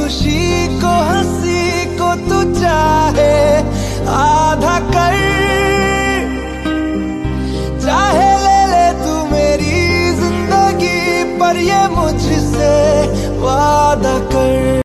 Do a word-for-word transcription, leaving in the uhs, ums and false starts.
खुशी को हंसी को तू चाहे आधा कर, चाहे ले ले तू मेरी जिंदगी पर ये मुझसे वादा कर।